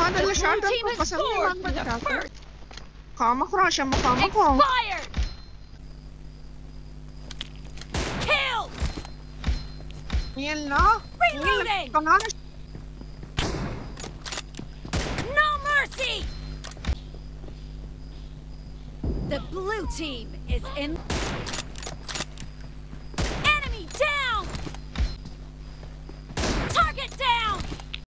hada The na siya. blue team has Pasal niya scored lang for the ba first. Kama ko siya, makama ko. Expired. Kill. Yan na. Reloading. Pangalan. No mercy. The blue team is in.